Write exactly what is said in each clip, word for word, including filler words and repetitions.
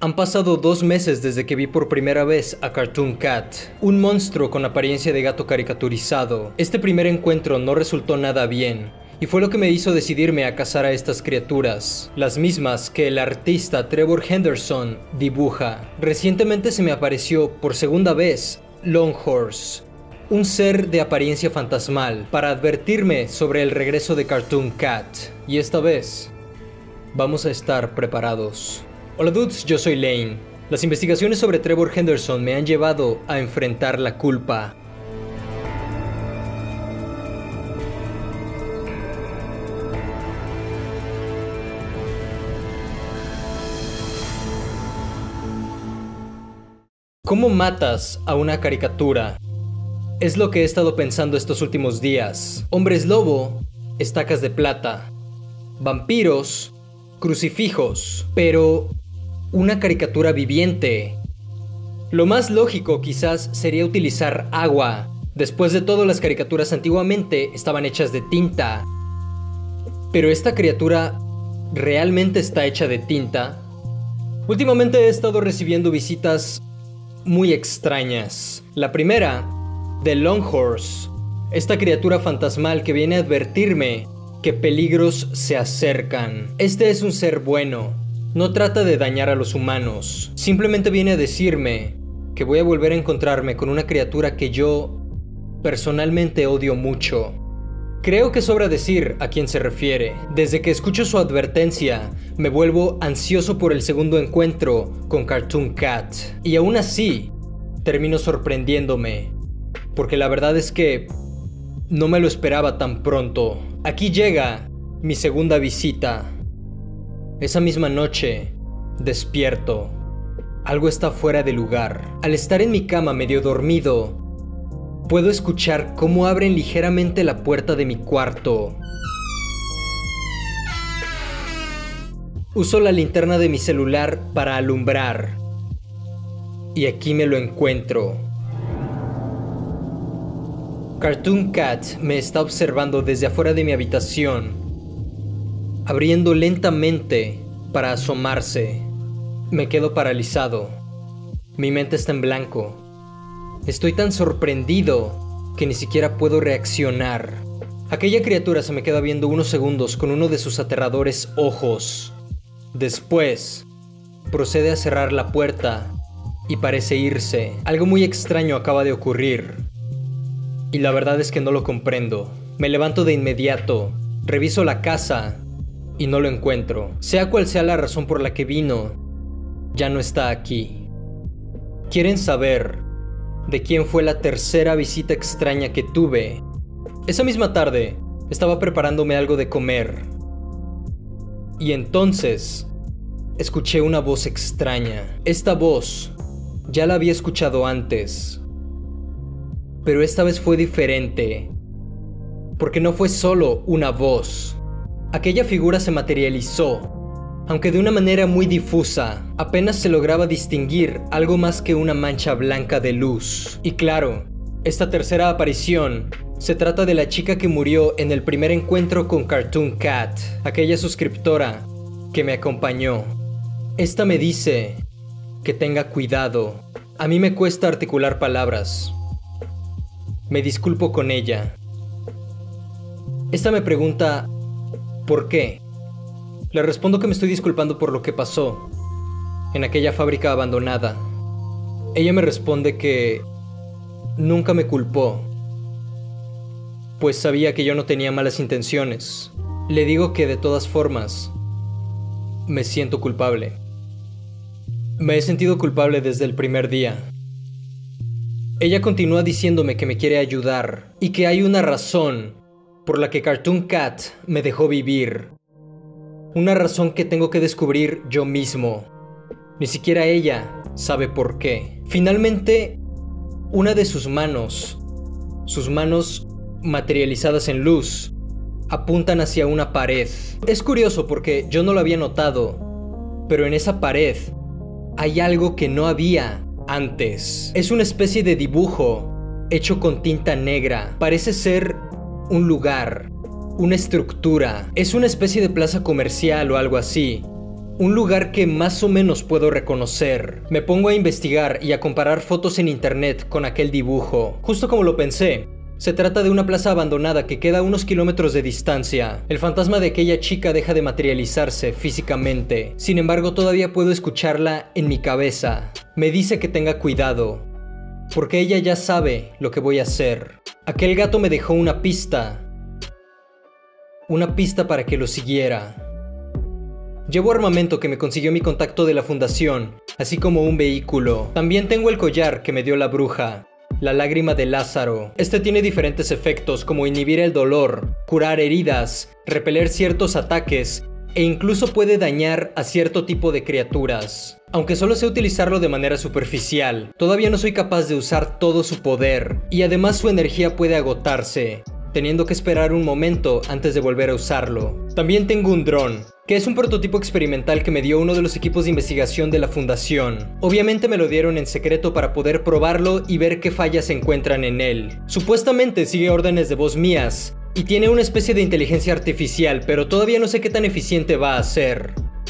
Han pasado dos meses desde que vi por primera vez a Cartoon Cat, un monstruo con apariencia de gato caricaturizado. Este primer encuentro no resultó nada bien, y fue lo que me hizo decidirme a cazar a estas criaturas, las mismas que el artista Trevor Henderson dibuja. Recientemente se me apareció por segunda vez Longhorse, un ser de apariencia fantasmal, para advertirme sobre el regreso de Cartoon Cat, y esta vez vamos a estar preparados. Hola dudes, yo soy Lane. Las investigaciones sobre Trevor Henderson me han llevado a enfrentar la culpa. ¿Cómo matas a una caricatura? Es lo que he estado pensando estos últimos días. Hombres lobo, estacas de plata, vampiros, crucifijos, pero una caricatura viviente. Lo más lógico quizás sería utilizar agua. Después de todo, las caricaturas antiguamente estaban hechas de tinta. Pero esta criatura ¿realmente está hecha de tinta? Últimamente he estado recibiendo visitas muy extrañas. La primera, de Longhorse, esta criatura fantasmal que viene a advertirme que peligros se acercan. Este es un ser bueno, no trata de dañar a los humanos, simplemente viene a decirme que voy a volver a encontrarme con una criatura que yo personalmente odio mucho. Creo que sobra decir a quién se refiere. Desde que escucho su advertencia, me vuelvo ansioso por el segundo encuentro con Cartoon Cat. Y aún así, termino sorprendiéndome, porque la verdad es que no me lo esperaba tan pronto. Aquí llega mi segunda visita. Esa misma noche, despierto. Algo está fuera de lugar. Al estar en mi cama medio dormido, puedo escuchar cómo abren ligeramente la puerta de mi cuarto. Uso la linterna de mi celular para alumbrar. Y aquí me lo encuentro. Cartoon Cat me está observando desde afuera de mi habitación, abriendo lentamente para asomarse. Me quedo paralizado. Mi mente está en blanco. Estoy tan sorprendido que ni siquiera puedo reaccionar. Aquella criatura se me queda viendo unos segundos con uno de sus aterradores ojos. Después, procede a cerrar la puerta y parece irse. Algo muy extraño acaba de ocurrir, y la verdad es que no lo comprendo. Me levanto de inmediato, reviso la casa y no lo encuentro. Sea cual sea la razón por la que vino, ya no está aquí. ¿Quieren saber de quién fue la tercera visita extraña que tuve? Esa misma tarde, estaba preparándome algo de comer, y entonces escuché una voz extraña. Esta voz ya la había escuchado antes, pero esta vez fue diferente, porque no fue solo una voz. Aquella figura se materializó, aunque de una manera muy difusa. Apenas se lograba distinguir algo más que una mancha blanca de luz. Y claro, esta tercera aparición se trata de la chica que murió en el primer encuentro con Cartoon Cat, aquella suscriptora que me acompañó. Esta me dice que tenga cuidado. A mí me cuesta articular palabras. Me disculpo con ella. Esta me pregunta ¿por qué? Le respondo que me estoy disculpando por lo que pasó en aquella fábrica abandonada. Ella me responde que nunca me culpó, pues sabía que yo no tenía malas intenciones. Le digo que de todas formas me siento culpable. Me he sentido culpable desde el primer día. Ella continúa diciéndome que me quiere ayudar y que hay una razón por la que Cartoon Cat me dejó vivir. Una razón que tengo que descubrir yo mismo. Ni siquiera ella sabe por qué. Finalmente, una de sus manos, sus manos materializadas en luz, apuntan hacia una pared. Es curioso porque yo no lo había notado, pero en esa pared hay algo que no había antes. Es una especie de dibujo hecho con tinta negra. Parece ser un lugar, una estructura. Es una especie de plaza comercial o algo así. Un lugar que más o menos puedo reconocer. Me pongo a investigar y a comparar fotos en internet con aquel dibujo. Justo como lo pensé. Se trata de una plaza abandonada que queda a unos kilómetros de distancia. El fantasma de aquella chica deja de materializarse físicamente. Sin embargo, todavía puedo escucharla en mi cabeza. Me dice que tenga cuidado, porque ella ya sabe lo que voy a hacer. Aquel gato me dejó una pista. Una pista para que lo siguiera. Llevo armamento que me consiguió mi contacto de la fundación, así como un vehículo. También tengo el collar que me dio la bruja. La lágrima de Lázaro. Este tiene diferentes efectos como inhibir el dolor, curar heridas, repeler ciertos ataques e incluso puede dañar a cierto tipo de criaturas. Aunque solo sé utilizarlo de manera superficial, todavía no soy capaz de usar todo su poder y además su energía puede agotarse, teniendo que esperar un momento antes de volver a usarlo. También tengo un dron, que es un prototipo experimental que me dio uno de los equipos de investigación de la fundación. Obviamente me lo dieron en secreto para poder probarlo y ver qué fallas se encuentran en él. Supuestamente sigue órdenes de voz mías y tiene una especie de inteligencia artificial, pero todavía no sé qué tan eficiente va a ser.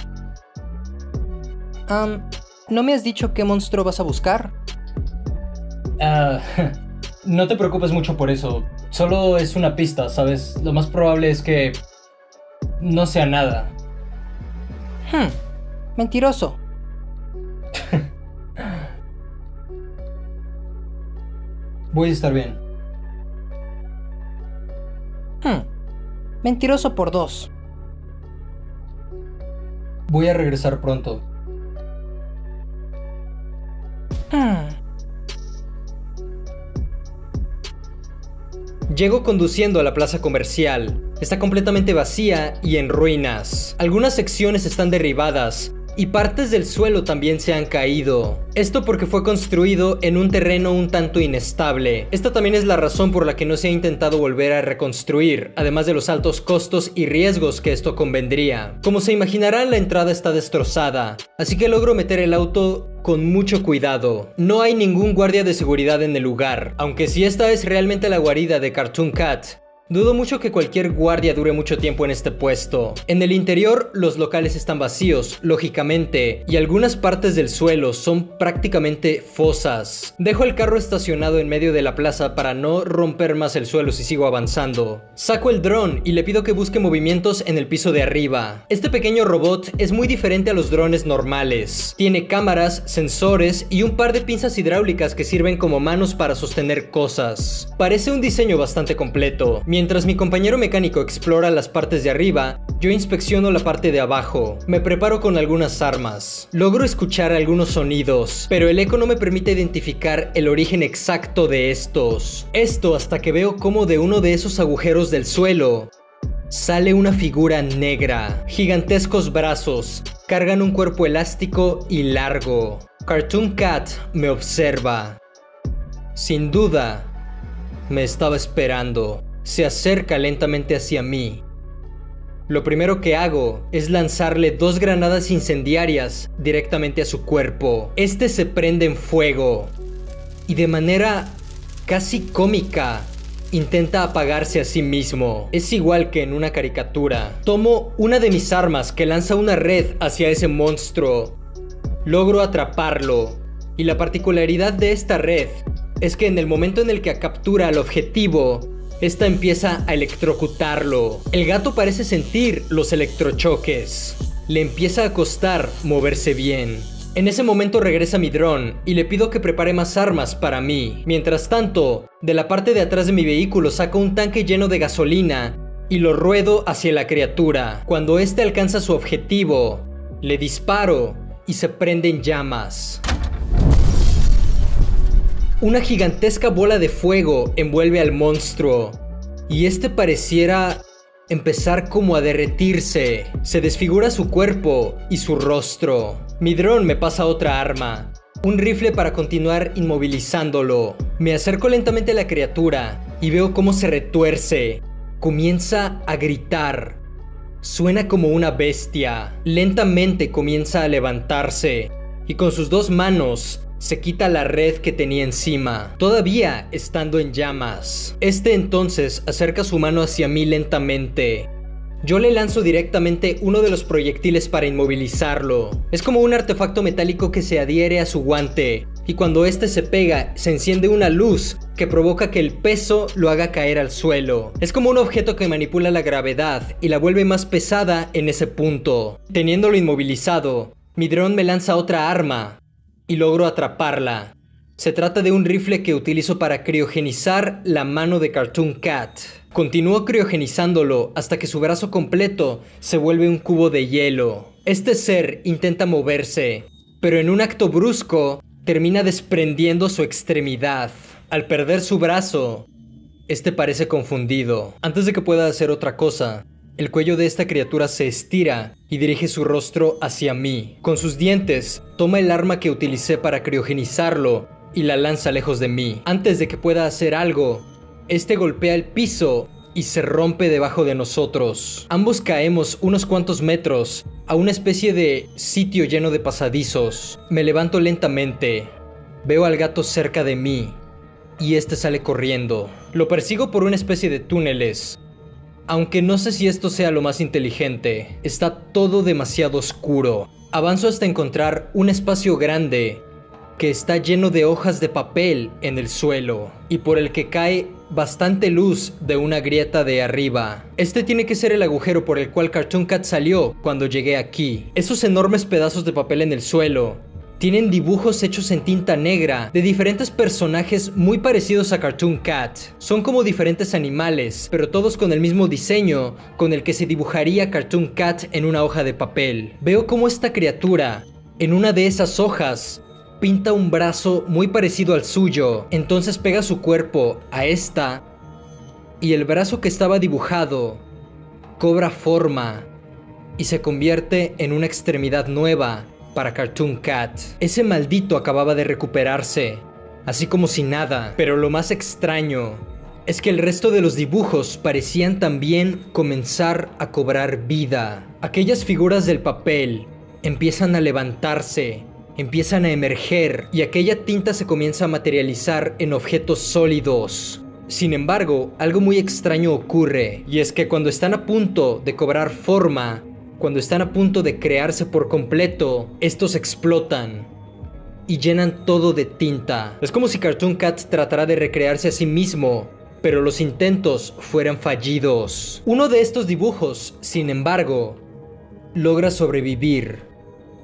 Um, ¿no me has dicho qué monstruo vas a buscar? Ah, no te preocupes mucho por eso. Solo es una pista, ¿sabes? Lo más probable es que no sea nada. Hmm, mentiroso. Voy a estar bien. Hmm, mentiroso por dos. Voy a regresar pronto. Hmm. Llego conduciendo a la plaza comercial. Está completamente vacía y en ruinas. Algunas secciones están derribadas y partes del suelo también se han caído. Esto porque fue construido en un terreno un tanto inestable. Esta también es la razón por la que no se ha intentado volver a reconstruir, además de los altos costos y riesgos que esto convendría. Como se imaginarán, la entrada está destrozada, así que logro meter el auto con mucho cuidado. No hay ningún guardia de seguridad en el lugar, aunque si esta es realmente la guarida de Cartoon Cat, dudo mucho que cualquier guardia dure mucho tiempo en este puesto. En el interior, los locales están vacíos, lógicamente, y algunas partes del suelo son prácticamente fosas. Dejo el carro estacionado en medio de la plaza para no romper más el suelo si sigo avanzando. Saco el dron y le pido que busque movimientos en el piso de arriba. Este pequeño robot es muy diferente a los drones normales. Tiene cámaras, sensores y un par de pinzas hidráulicas que sirven como manos para sostener cosas. Parece un diseño bastante completo. Mientras mi compañero mecánico explora las partes de arriba, yo inspecciono la parte de abajo. Me preparo con algunas armas. Logro escuchar algunos sonidos, pero el eco no me permite identificar el origen exacto de estos. Esto hasta que veo cómo de uno de esos agujeros del suelo sale una figura negra. Gigantescos brazos, cargan un cuerpo elástico y largo. Cartoon Cat me observa. Sin duda, me estaba esperando. Se acerca lentamente hacia mí. Lo primero que hago es lanzarle dos granadas incendiarias directamente a su cuerpo. Este se prende en fuego y de manera casi cómica intenta apagarse a sí mismo. Es igual que en una caricatura. Tomo una de mis armas que lanza una red hacia ese monstruo. Logro atraparlo y la particularidad de esta red es que en el momento en el que captura al objetivo, esta empieza a electrocutarlo. El gato parece sentir los electrochoques. Le empieza a costar moverse bien. En ese momento regresa mi dron y le pido que prepare más armas para mí. Mientras tanto, de la parte de atrás de mi vehículo saco un tanque lleno de gasolina y lo ruedo hacia la criatura. Cuando este alcanza su objetivo, le disparo y se prende en llamas. Una gigantesca bola de fuego envuelve al monstruo y este pareciera empezar como a derretirse. Se desfigura su cuerpo y su rostro. Mi dron me pasa otra arma, un rifle para continuar inmovilizándolo. Me acerco lentamente a la criatura y veo cómo se retuerce. Comienza a gritar. Suena como una bestia. Lentamente comienza a levantarse y con sus dos manos se quita la red que tenía encima, todavía estando en llamas. Este entonces acerca su mano hacia mí lentamente. Yo le lanzo directamente uno de los proyectiles para inmovilizarlo. Es como un artefacto metálico que se adhiere a su guante, y cuando este se pega, se enciende una luz que provoca que el peso lo haga caer al suelo. Es como un objeto que manipula la gravedad y la vuelve más pesada en ese punto. Teniéndolo inmovilizado, mi dron me lanza otra arma y logro atraparla. Se trata de un rifle que utilizo para criogenizar la mano de Cartoon Cat. Continúo criogenizándolo hasta que su brazo completo se vuelve un cubo de hielo. Este ser intenta moverse, pero en un acto brusco termina desprendiendo su extremidad. Al perder su brazo, este parece confundido. Antes de que pueda hacer otra cosa, el cuello de esta criatura se estira y dirige su rostro hacia mí. Con sus dientes, toma el arma que utilicé para criogenizarlo y la lanza lejos de mí. Antes de que pueda hacer algo, este golpea el piso y se rompe debajo de nosotros. Ambos caemos unos cuantos metros a una especie de sitio lleno de pasadizos. Me levanto lentamente. Veo al gato cerca de mí y este sale corriendo. Lo persigo por una especie de túneles, aunque no sé si esto sea lo más inteligente. Está todo demasiado oscuro. Avanzo hasta encontrar un espacio grande que está lleno de hojas de papel en el suelo y por el que cae bastante luz de una grieta de arriba. Este tiene que ser el agujero por el cual Cartoon Cat salió cuando llegué aquí. Esos enormes pedazos de papel en el suelo tienen dibujos hechos en tinta negra de diferentes personajes muy parecidos a Cartoon Cat. Son como diferentes animales, pero todos con el mismo diseño con el que se dibujaría Cartoon Cat en una hoja de papel. Veo cómo esta criatura, en una de esas hojas, pinta un brazo muy parecido al suyo. Entonces pega su cuerpo a esta y el brazo que estaba dibujado cobra forma y se convierte en una extremidad nueva para Cartoon Cat. Ese maldito acababa de recuperarse, así como si nada. Pero lo más extraño es que el resto de los dibujos parecían también comenzar a cobrar vida. Aquellas figuras del papel empiezan a levantarse, empiezan a emerger y aquella tinta se comienza a materializar en objetos sólidos. Sin embargo, algo muy extraño ocurre, y es que cuando están a punto de cobrar forma, cuando están a punto de crearse por completo, estos explotan y llenan todo de tinta. Es como si Cartoon Cat tratara de recrearse a sí mismo, pero los intentos fueran fallidos. Uno de estos dibujos, sin embargo, logra sobrevivir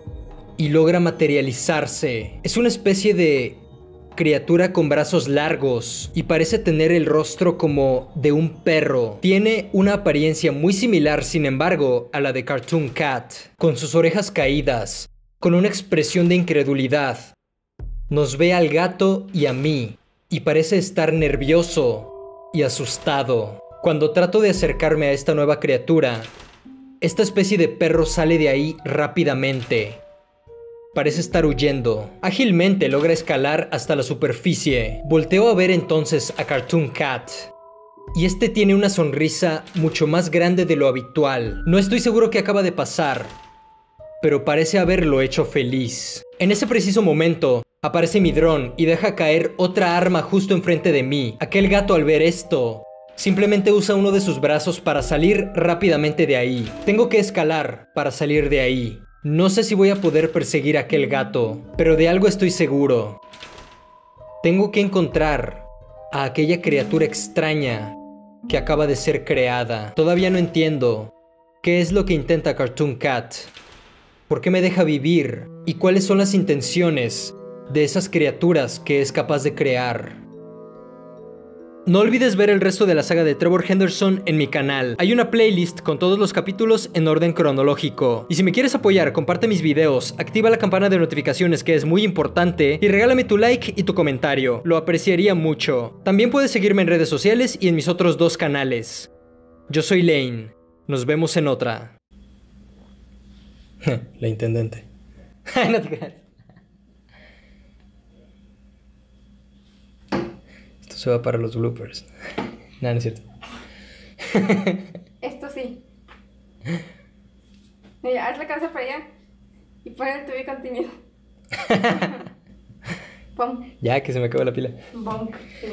y logra materializarse. Es una especie de criatura con brazos largos y parece tener el rostro como de un perro. Tiene una apariencia muy similar, sin embargo, a la de Cartoon Cat, con sus orejas caídas, con una expresión de incredulidad. Nos ve al gato y a mí, y parece estar nervioso y asustado. Cuando trato de acercarme a esta nueva criatura, esta especie de perro sale de ahí rápidamente. Parece estar huyendo. Ágilmente logra escalar hasta la superficie. Volteo a ver entonces a Cartoon Cat, y este tiene una sonrisa mucho más grande de lo habitual. No estoy seguro qué acaba de pasar, pero parece haberlo hecho feliz. En ese preciso momento, aparece mi dron y deja caer otra arma justo enfrente de mí. Aquel gato, al ver esto, simplemente usa uno de sus brazos para salir rápidamente de ahí. Tengo que escalar para salir de ahí. No sé si voy a poder perseguir a aquel gato, pero de algo estoy seguro. Tengo que encontrar a aquella criatura extraña que acaba de ser creada. Todavía no entiendo qué es lo que intenta Cartoon Cat, por qué me deja vivir y cuáles son las intenciones de esas criaturas que es capaz de crear. No olvides ver el resto de la saga de Trevor Henderson en mi canal. Hay una playlist con todos los capítulos en orden cronológico. Y si me quieres apoyar, comparte mis videos, activa la campana de notificaciones, que es muy importante, y regálame tu like y tu comentario. Lo apreciaría mucho. También puedes seguirme en redes sociales y en mis otros dos canales. Yo soy Lane. Nos vemos en otra. La intendente. No te creas. Se va para los bloopers. No, no es cierto. Esto sí. Mira, haz la cabeza para allá y pon el tuyo contenido. Pon. Ya, que se me acaba la pila. Bonk.